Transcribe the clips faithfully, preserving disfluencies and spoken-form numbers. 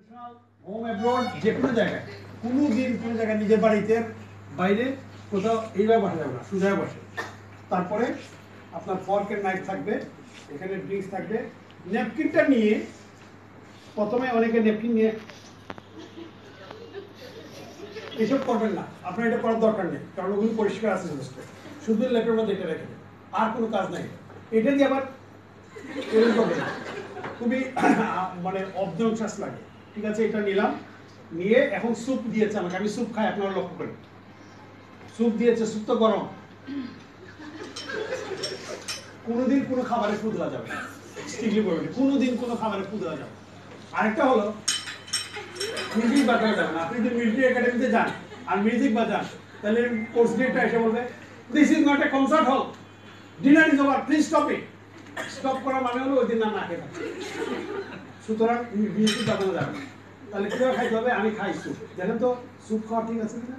Home abroad যে কোনো জায়গায় কোনো দিন কোনো জায়গায় নিজের বাড়িতে বাইরে কোথাও এইভাবে বসা যাবে না, সোজা বসে। তারপরে আপনার ফর্ক এন্ড নাইফ থাকবে, এখানে ড্রিঙ্কস থাকবে। ন্যাপকিনটা নিয়ে প্রথমে অনেকে ন্যাপকিন নিয়ে এসব করবেন না, আপনার এটা করার দরকার নেই, কারণ ওগুলো পরিষ্কার আছে যথেষ্ট। শুধু ল্যাপের মধ্যে এটা রেখে দেবেন, আর কোনো কাজ নাই। এটা দিয়ে আবার এরকম করবেন না, খুবই মানে অবজনশাস লাগে। ঠিক আছে, এটা নিলাম, নিয়ে এখন স্যুপ দিয়েছে আমাকে, আমি স্যুপ খাই, আপনারা লক্ষ্য করেন। স্যুপ দিয়েছে, স্যুপ তো গরম। কোনোদিন কোনো খাবারে ফু দেওয়া যাবে না, স্ট্রিক্টলি বলবেন, কোনোদিন কোনো খাবারে ফু দেওয়া যাবে। আরেকটা হলো মিউজিক বাজানো যাবে না। আপনি যদি মিলিটারি একাডেমিতে যান আর মিউজিক বাজান, তাহলে কোর্স ডিরেক্টর এসে বলবে this is not a concert hall, dinner is over, please stop it. Stop করা মানে হলো ওই দিন না না খেয়ে থাকে। সুতরাং মিউজিক বাজানো যাবে না। তাহলে কীভাবে খাইতে হবে? আমি খাই স্যুপ, জানেন তো স্যুপ খাওয়া ঠিক আছে কিনা?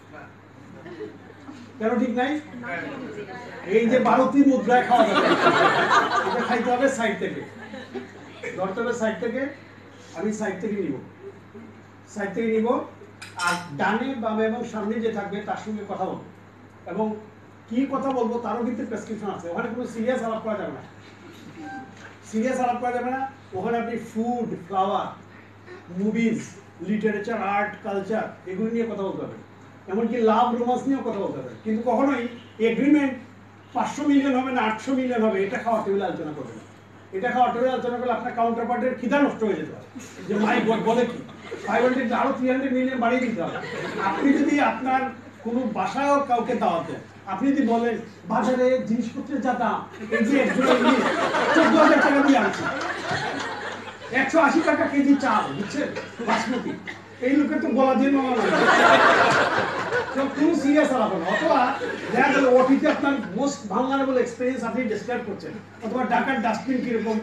কেন ঠিক নাই? এই যে ভারতীয় মুদ্রায় খাওয়া যাবে, এটা খাইতে হবে সাইড থেকে, ধরতে হবে সাইড থেকে। আমি সাইড থেকে নিব, সাইড থেকে নিব, আর ডানে বামে এবং সামনে যে থাকবে তার সঙ্গে কথা বলবো। এবং কি কথা বলবো তারও কিন্তু প্রেসক্রিপশন আছে। ওখানে কোনো সিরিয়াস আলাপ করা যাবে না, সিরিয়াস আলাপ করা যাবে না। ওখানে আপনি food, flower, movies, literature, art, culture এগুলো নিয়ে কথা বলতে হবে। এমনকি লাভ, রোমান্স নিয়েও কথা বলতে হবে। কিন্তু কখনোই এগ্রিমেন্ট পাঁচশো মিলিয়ন হবে না আটশো মিলিয়ন হবে এটা খাওয়ার টেবিলে আলোচনা করবে না। এটা খাওয়ার টেবিলে আলোচনা করলে আপনার কাউন্টার পার্টের খিদা নষ্ট হয়ে যেতে পারে, যে মাই গড বলে কি ফাইভ হান্ড্রেড আরো থ্রি হান্ড্রেড মিলিয়ন বাড়িয়ে দিতে হবে। আপনি যদি আপনার কোনো বাসায়ও কাউকে দাওয়াত দেন, আপনি যদি বলেন বাজারে জিনিসপত্রের যা দাম, এই যে একজনের চোদ্দ হাজার টাকা দিয়ে আনছি, একশো আশি টাকা কেজি চাল, বুঝছেন, বাসমতি, এই লোকের তো বলা দিয়ে নেওয়া নয়, কোনো সিরিয়াস আলাপ না। অথবা দেখা গেল ওটিতে আপনার মোস্ট ভালনারেবল এক্সপিরিয়েন্স আপনি ডেসক্রাইব করছেন, অথবা ঢাকার ডাস্টবিন কিরকম,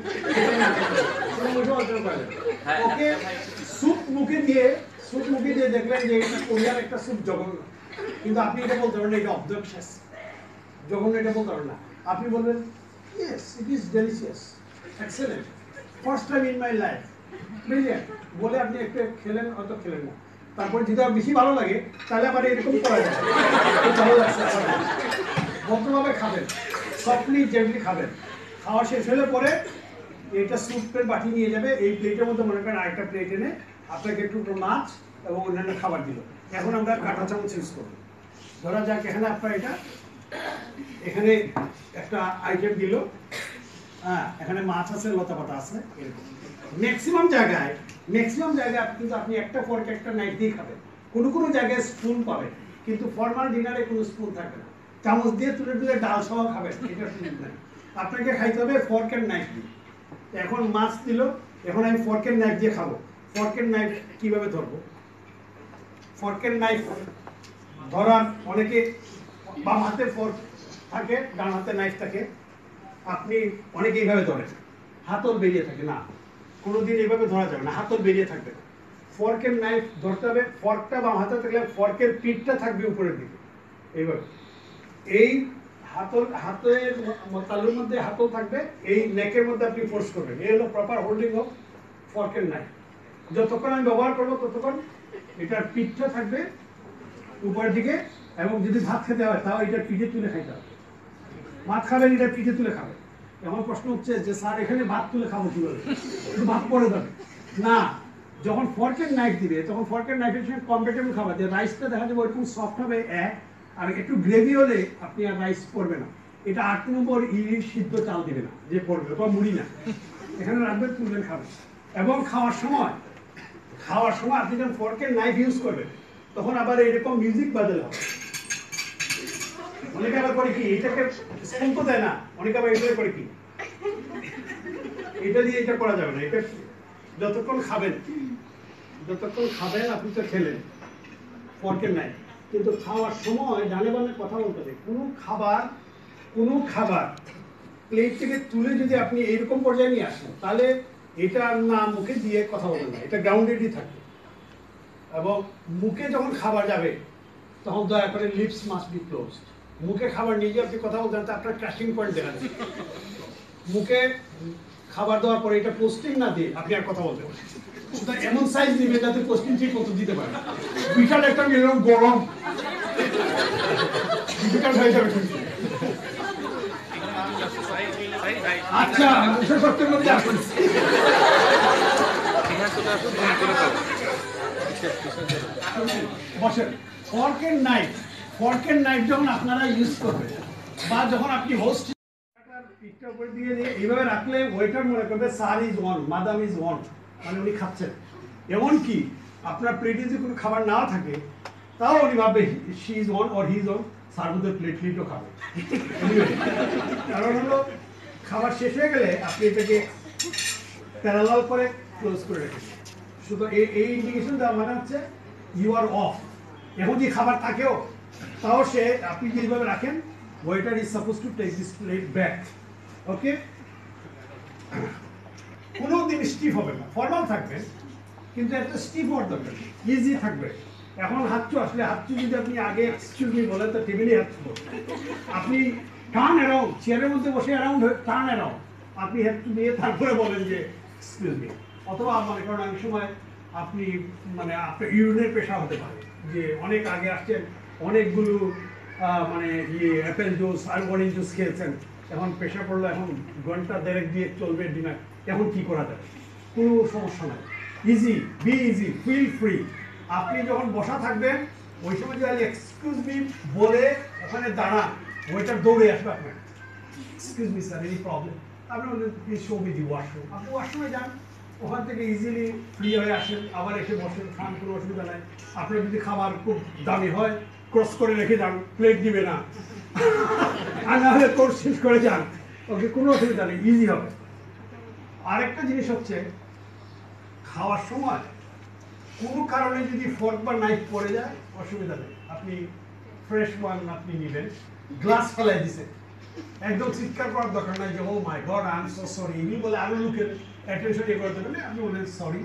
ওকে স্যুপ মুখে দিয়ে স্যুপ মুখে দিয়ে দেখলেন যে এটা কোরিয়ার একটা স্যুপ জঘন্য, কিন্তু আপনি এটা বলতে পারেন এটা অবজেকশাস, জঘন্য এটা বলতে পারেন না। আপনি বলবেন yes it is delicious, excellent, first time in my life, brilliant বলে আপনি একটু খেলেন, হয়তো খেলেন না। তারপরে যদি আর বেশি ভালো লাগে তাহলে আবার এরকম করা যায়, ভালো লাগছে, ভদ্রভাবে খাবেন, সফটলি জেন্টলি খাবেন। খাওয়া শেষ হলে পরে এটা স্যুপের বাটি নিয়ে যাবে, এই প্লেটের মধ্যে মনে করেন আরেকটা প্লেট এনে আপনাকে একটু মাছ এবং অন্যান্য খাবার দিল। এখন আমরা কাঁটা চামচ ইউজ করব। ধরা যাক এখানে আপনার এটা এখানে একটা আইটেম দিল, হ্যাঁ এখানে মাছ আছে, লতা পাতা আছে, এরকম ম্যাক্সিমাম জায়গায় ম্যাক্সিমাম জায়গায় কিন্তু আপনি একটা ফর্ক একটা নাইফ দিয়ে খাবেন। কোনো কোনো জায়গায় স্পুন পাবেন, কিন্তু ফর্মাল ডিনারে কোনো স্পুন থাকবে না। চামচ দিয়ে তুলে তুলে ডাল সহ খাবেন, এটা সুযোগ নাই। আপনাকে খাইতে হবে ফর্ক এন্ড নাইফ দিয়ে। এখন মাছ দিল, এখন আমি ফর্ক এন্ড নাইফ দিয়ে খাবো। ফর্ক এন্ড নাইফ কিভাবে ধরবো? ফর্ক এন্ড নাইফ ধরার অনেকে বাম হাতে ফর্ক থাকে, ডান হাতে নাইফ থাকে। আপনি অনেকে এইভাবে ধরেন, হাতল বেরিয়ে থাকে না, কোনোদিন এইভাবে ধরা যাবে না, হাতল বেরিয়ে থাকবে না। ফর্ক এন্ড নাইফ ধরতে হবে, ফর্কটা বাম হাতে থাকলে ফর্কের পিঠটা থাকবে উপরের দিকে, এইভাবে। এই হাতল হাতের তালুর মধ্যে হাতল থাকবে, এই নেকের মধ্যে আপনি ফোর্স করবেন। এই হলো proper holding of fork and knife. যতক্ষণ আমি ব্যবহার করবো ততক্ষণ এটার পিঠটা থাকবে উপরের দিকে, এবং যদি ভাত খেতে হয় তাও এটার পিঠে তুলে খাইতে হবে। ভাত খাবেন এটা পিঠে তুলে খাবেন। এমন প্রশ্ন হচ্ছে যে স্যার এখানে ভাত তুলে খাবো কিভাবে, একটু ভাত পরে যাবে না। যখন ফর্কের নাইফ দিবে তখন ফর্কের নাইফের সঙ্গে কম্পেটেবল খাবার, যে রাইসটা দেখা যাবে ওইরকম সফট হবে এক, আর একটু গ্রেভি হলে আপনি আর রাইস পড়বে না। এটা আট নম্বর ইলিশ সিদ্ধ চাল দিবে না যে পড়বে, অথবা মুড়ি না, এখানে রাখবেন, তুলবেন, খাবেন। এবং খাওয়ার সময় খাওয়ার সময় আপনি যখন ফর্কের নাইফ ইউজ করবেন তখন আবার এরকম মিউজিক বাজালে হবে। অনেকে আবার করে কি, এটাকে স্পুন তো দেয় না, অনেকে আবার এটা করে কি, এটা দিয়ে এটা করা যাবে না। এটা যতক্ষণ খাবেন যতক্ষণ খাবেন আপনি তো খেলেন, ফর্কের নাই, কিন্তু খাওয়ার সময় ডানে বামে কথা বলতে হবে। কোনো খাবার কোনো খাবার প্লেট থেকে তুলে যদি আপনি এইরকম পর্যায়ে নিয়ে আসেন, তাহলে এটা না মুখে দিয়ে কথা বলবেন না, এটা গ্রাউন্ডেডই থাকবে। এবং মুখে যখন খাবার যাবে তখন দয়া করে লিপস মাস্ট বি ক্লোজড। মুখে খাবার নিয়ে গিয়ে আপনি কথা বলতে আপনার ক্রাশিং পয়েন্ট দেখা যাবে। মুখে খাবার দেওয়ার পরে এটা পোস্টিং না দিয়ে আপনি আর কথা বলতে পারেন। সুতরাং এমন সাইজ দিবে যাতে পোস্টিং ঠিক মতো দিতে পারে। বিশাল একটা এরকম গরম ডিফিকাল্ট হয়ে যাবে কিন্তু। আচ্ছা বিশেষ সত্যের মধ্যে আসুন। বসেন। Fork and knife, fork and knife যখন আপনারা ইউজ করবেন বা যখন আপনি হোস্ট পিঠটা উপরে দিয়ে দিয়ে এইভাবে রাখলে ওয়েটার মনে করবে sir is one, madam is one, মানে উনি খাচ্ছেন। এমনকি আপনার প্লেটে যদি কোনো খাবার নাও থাকে তাও উনি ভাববে she is one or he is one, sir বোধহয় প্লেট প্লেটও খাবে। কারণ হলো খাবার শেষ হয়ে গেলে আপনি এটাকে প্যারালাল করে ক্লোজ করে রেখেছেন। শুধু এই এই ইন্ডিকেশন দেওয়া মানে হচ্ছে ইউ আর অফ। এখন যে খাবার থাকেও তাও সে আপনি যেভাবে রাখেন, waiter is suppose to take this plate back. Okay, কোনো দিন স্টিফ হবে না, ফর্মাল থাকবেন কিন্তু একটা স্টিফ হওয়ার দরকার, ইজি থাকবে। এখন হাতচু আসলে হাতচু যদি আপনি আগে এক্সকিউজ মি বলেন তো টেবিলে হাতচু আপনি টার্ন অ্যারাউন্ড, চেয়ারের মধ্যে বসে অ্যারাউন্ড হয়ে টার্ন অ্যারাউন্ড আপনি হাতচু দিয়ে তারপরে বলেন যে এক্সকিউজ মি। অথবা মনে করেন অনেক সময় আপনি মানে আপনার ইউরিনের পেশা হতে পারে যে অনেক আগে আসছেন, অনেকগুলো মানে ইয়ে অ্যাপেল জুস আর অরেঞ্জ জুস খেয়েছেন, এখন পেশা পড়লো, এখন ঘন্টা দেড়েক দিয়ে চলবে ডিনার, এখন কি করা যায়? কোনো সমস্যা নাই, easy, be easy, feel free. আপনি যখন বসা থাকবেন ওই সময় যদি এক্সকিউজ মি বলে ওখানে দাঁড়ান, ওইটার দৌড়ে আসবে আপনার, excuse me sir any problem, আপনি বললেন please show me the washroom, আপনি ওয়াশরুমে যান, ওখান থেকে ইজিলি ফ্রি হয়ে আসেন, আবার এসে বসেন, খান, কোনো অসুবিধা নাই। আপনার যদি খাবার খুব দামি হয় ক্রস করে রেখে যান, প্লেট দিবে না, আর না হলে কোর্স শেষ করে যান, ওকে, কোনো অসুবিধা নেই, ইজি হবে। আরেকটা জিনিস হচ্ছে খাওয়ার সময় কোনো কারণে যদি ফর্ক বা নাইফ পড়ে যায় অসুবিধা নেই, আপনি ফ্রেশ ওয়ান আপনি নেবেন, গ্লাস ফেলাই দিছে, একদম চিৎকার করার দরকার নাই যে oh my god I am so sorry, এমনি বলে আরো লোকের অ্যাটেনশন ইয়ে করে দেবেন, আপনি বলেন সরি।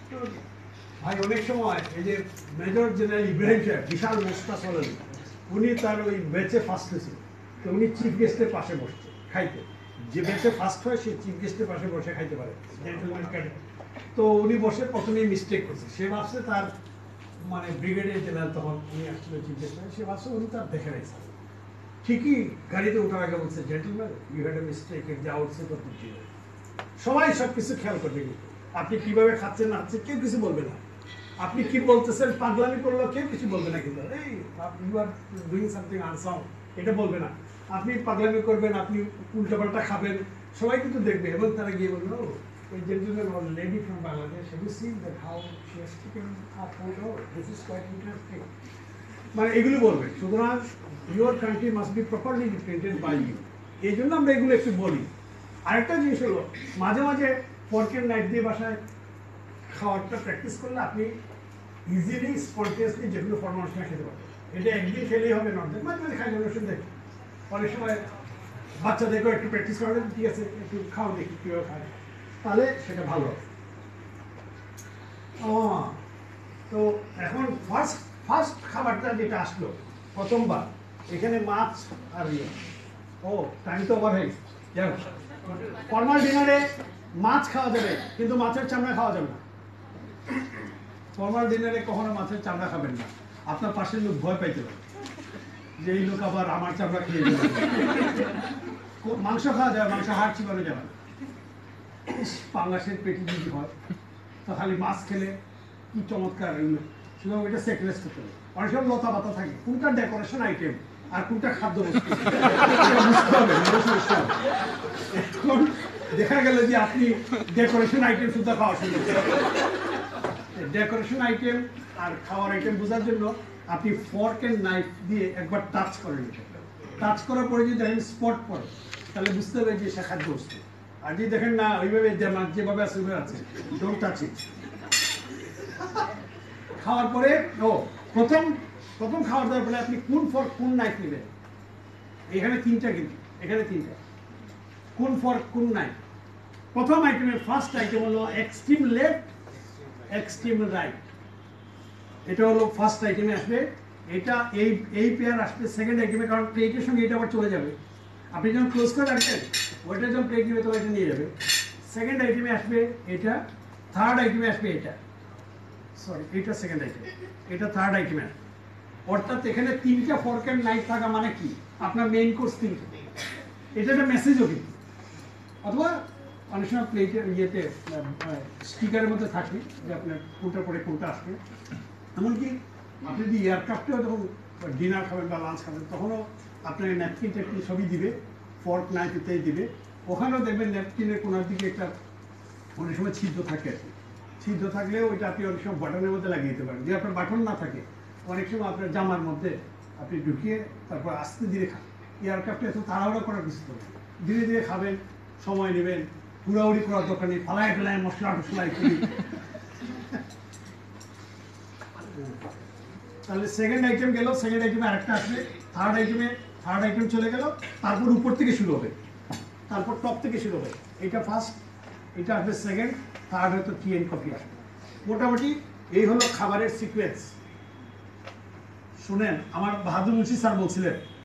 ভাই অনেক সময় এই যে মেজর জেনারেল ইব্রাহিম সাহেব বিশাল মোস্তা চলেন, উনি তার ওই ব্যাচে ফার্স্ট হয়েছিল, তো উনি চিফ গেস্টের পাশে বসছে খাইতে, যে ব্যাচে ফার্স্ট হয় সে চিফ গেস্টের পাশে বসে খাইতে পারে, জেন্টলম্যান ক্যাডেট। তো উনি বসে প্রথমেই মিস্টেক করছে, সে ভাবছে তার মানে ব্রিগেডিয়ার জেনারেল তখন উনি আসছিল চিফ গেস্ট, সে ভাবছে উনি তার দেখে রাখছে, ঠিকই গাড়িতে ওঠার আগে বলছে gentleman you had a mistake, যা উঠছে তো বুঝি সবাই সব কিছু খেয়াল করবে, কিন্তু আপনি কিভাবে খাচ্ছেন না খাচ্ছেন কেউ কিছু বলবে না, আপনি কি বলতেছেন পাগলামি করলো কেউ কিছু বলবে না, কিন্তু এই you are doing something unsound এটা বলবে না, আপনি পাগলামি করবেন, আপনি উল্টাপাল্টা খাবেন, সবাই কিন্তু দেখবে, এবং তারা গিয়ে বললো ওই gentleman was lady from Bangladesh, have you seen that how she has taken a photo, this is quite interesting, মানে এগুলো বলবে। সুতরাং your country must be properly represented by you, এই জন্য আমরা এগুলো একটু বলি। আরেকটা জিনিস হলো মাঝে মাঝে ফর্কের নাইফ দিয়ে বাসায় খাওয়ারটা প্র্যাকটিস করলে আপনি ইজিলি স্পন্টেনিয়াসলি যেগুলো ফরমাল সময় খেতে পারবেন, এটা একদিন খেলেই হবে না, মাঝে মাঝে খাই যাবে, ওষুধ দেখে অনেক সময় বাচ্চাদেরকেও একটু প্র্যাকটিস করাবেন, ঠিক আছে একটু খাওয়া দেখি কীভাবে খায়, তাহলে সেটা ভালো হবে। তো এখন ফার্স্ট ফার্স্ট খাবারটা যেটা আসলো প্রথমবার, এখানে মাছ আর ইয়ে, ও টাইম তো ওভার হয়ে যাই হোক, ফর্মাল ডিনারে মাছ খাওয়া যাবে কিন্তু মাছের চামড়া খাওয়া যাবে না। ফর্মাল ডিনারে কখনো মাছের চামড়া খাবেন না, আপনার পাশের লোক ভয় পাইতে পারে যে এই লোক আবার আমার চামড়া খেয়ে যাবে। মাংস খাওয়া যাবে, মাংস হাড় চিবানো যাবে না, পাঙ্গাসের পেটি যদি হয় তো খালি মাছ খেলে কি চমৎকার, এগুলো শুধু ওইটা সেক্রেস করতে হবে। অনেক সময় লতা পাতা থাকে, কোনটা ডেকোরেশন আইটেম আর কোনটা খাদ্য বস্তু বুঝতে হবে। এখন দেখা গেল যে আপনি ডেকোরেশন আইটেম শুধু খাওয়া শুরু করতে, ডেকোরেশন আইটেম আর খাওয়ার আইটেম বোঝার জন্য আপনি ফর্ক এন্ড নাইফ দিয়ে একবার টাচ করে নিতে, টাচ করার পরে যদি দেখেন স্পট পড়ে তাহলে বুঝতে হবে যে সে খাদ্য বস্তু, আর যদি দেখেন না ওইভাবে যেভাবে আছে ওইভাবে আছে, ডোন্ট টাচ ইট। খাওয়ার পরে ও প্রথম প্রথম খাওয়ার দেওয়ার পরে আপনি কোন ফর্ক কোন নাইফ নেবেন, এখানে তিনটা, কিন্তু এখানে তিনটা, কোন ফর্ক কোন নাইফ। প্রথম আইটেমের ফার্স্ট আইটেম হলো এক্সট্রিম লেফট এক্সট্রিম রাইট, এটা হলো ফার্স্ট আইটেমে আসবে, এটা এই এই পেয়ার আসবে সেকেন্ড আইটেমে, কারণ প্লেটের সঙ্গে এটা আবার চলে যাবে, আপনি যখন ক্লোজ করে রাখবেন ওইটা যখন প্লেট নেবে তখন এটা নিয়ে যাবে। সেকেন্ড আইটেমে আসবে এটা, থার্ড আইটেমে আসবে এটা, সরি এটা সেকেন্ড আইটেম, এটা থার্ড আইটেমে। অর্থাৎ এখানে তিনটা ফর্ক অ্যান্ড নাইফ থাকা মানে কি, আপনার মেইন কোর্স তিনটা। এটা একটা মেসেজও কিন্তু, অথবা অনেক সময় প্লেটের ইয়েতে স্টিকারের মধ্যে থাকে যে আপনার কোনটার পরে কোনটা আসবে। এমনকি আপনি যদি এয়ারক্রাফটেও যখন ডিনার খাবেন বা লাঞ্চ খাবেন তখনও আপনার ন্যাপকিন ট্যাপকিন সবই দিবে, ফর্ক নাইফ ইত্যাদি দিবে। ওখানেও দেখবেন ন্যাপকিনের কোনার দিকে একটা অনেক সময় ছিদ্র থাকে আর কি। ছিদ্র থাকলেও ওইটা আপনি অনেক সময় বাটনের মধ্যে লাগিয়ে দিতে পারেন। যদি আপনার বাটন না থাকে অনেক সময় আপনার জামার মধ্যে আপনি ঢুকিয়ে তারপর আস্তে ধীরে খান। এয়ারক্রাফটে এত তাড়াহুড়ো করার কিছু তো নেই, ধীরে ধীরে খাবেন, সময় নেবেন, হুড়াহুড়ি করার দরকার নেই, ফালায় ফেলায় মশলা টসলা ইত্যাদি। তাহলে সেকেন্ড আইটেম গেল, সেকেন্ড আইটেমে আরেকটা আসবে, থার্ড আইটেমে থার্ড আইটেম চলে গেল, তারপর উপর থেকে শুরু হবে, তারপর টপ থেকে শুরু হবে। এটা ফার্স্ট, এটা আসবে সেকেন্ড, থার্ড হয়তো টি এন্ড কফি আসবে। মোটামুটি এই হলো খাবারের সিকোয়েন্স। শুনেন, আমার বাহাদুর মুন্সি স্যার বলছিলেন